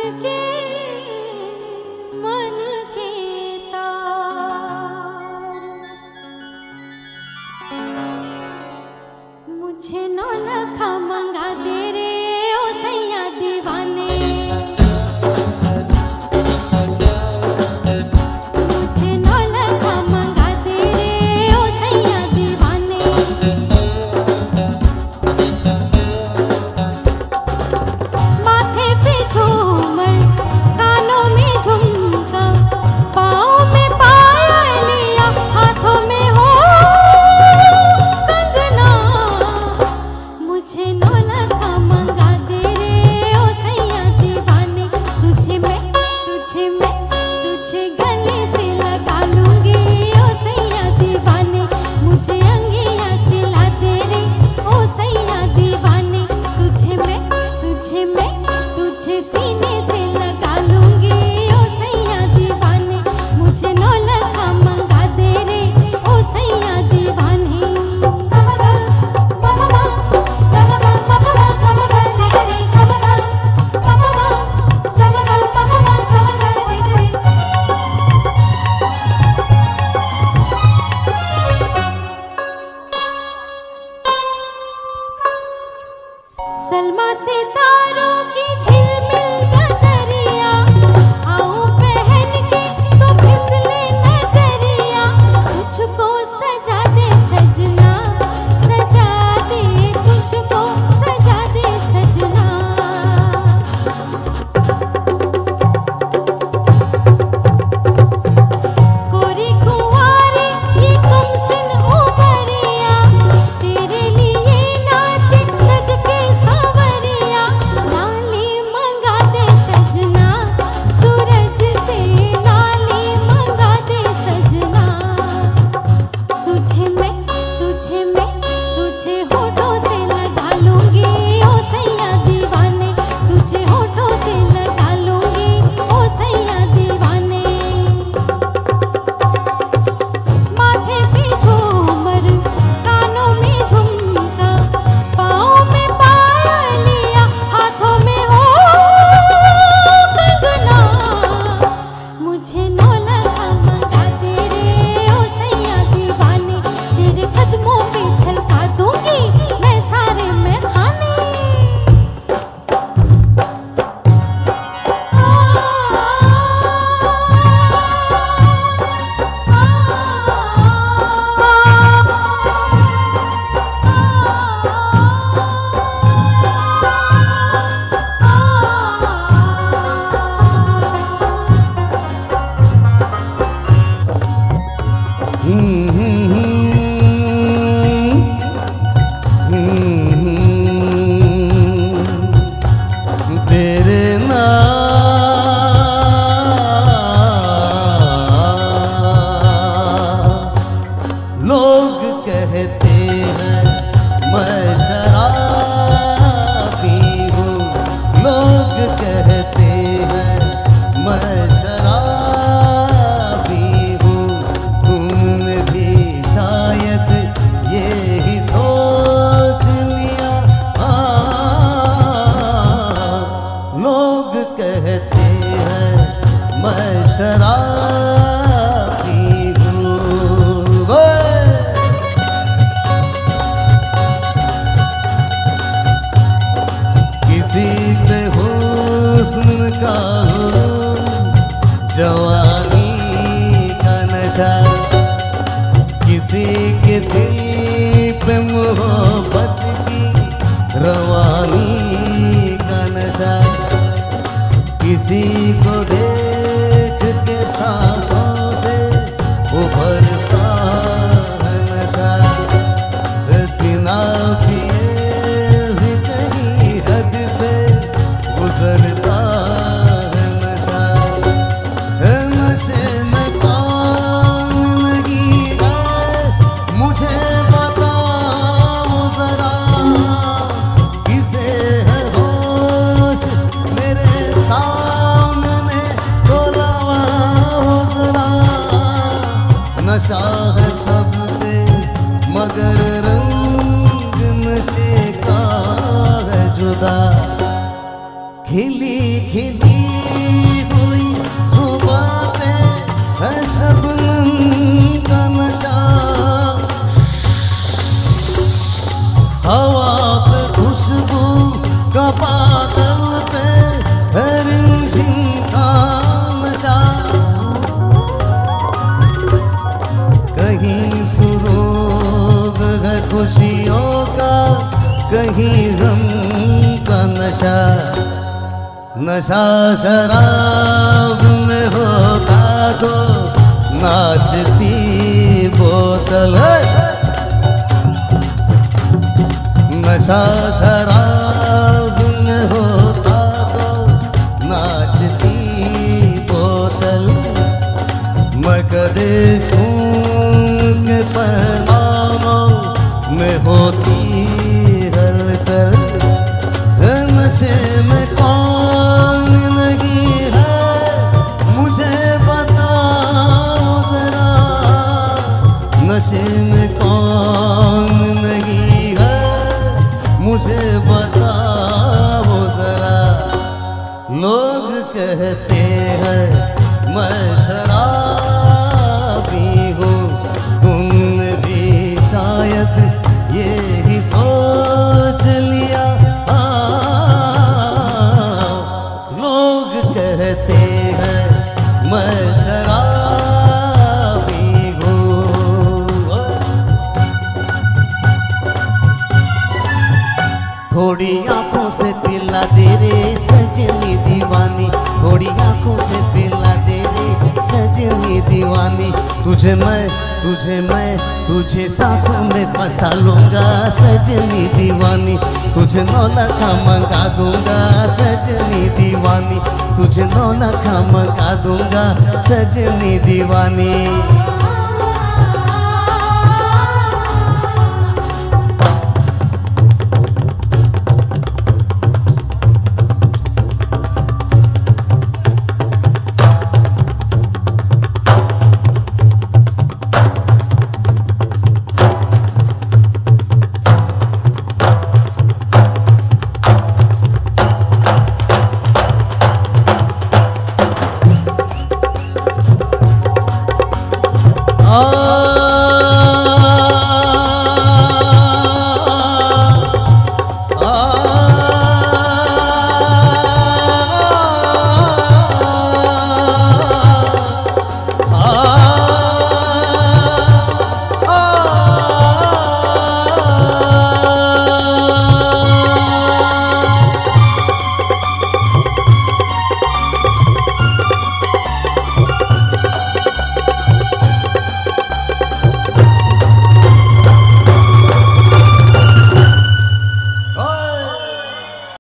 सामने खिली खिली हुई सुबह पे है शबनम का नशा, हवा पे खुशबू का बादल पे है रिमझिम का नशा। कहीं सुरूग है खुशियों का, कहीं गम का नशा। नशा शराब में होता तो नाचती बोतल, नशा शराब में होता तो नाचती बोतल। मैं कदे झूम के पैमानों में होती हलचल। नशे में कौन नहीं है मुझे बताओ जरा, नशे में कौन नहीं है मुझे बताओ जरा। लोग कहते हैं मैं शराबी हूँ, तुमने भी शायद ये ही सोच लिया। लोग कहते हैं मैं शराबी हूँ। थोड़ी आंखों से पिला दे रे सजनी दीवानी, थोड़ी आंखों से पिला दे रे सजनी दीवानी। तुझे मैं तुझे सांसों में फंसा लूंगा सजनी दीवानी। तुझे 9 लाख मंगा दूंगा सजनी दीवानी, तुझे 9 लाख मंगा दूंगा सजनी दीवानी।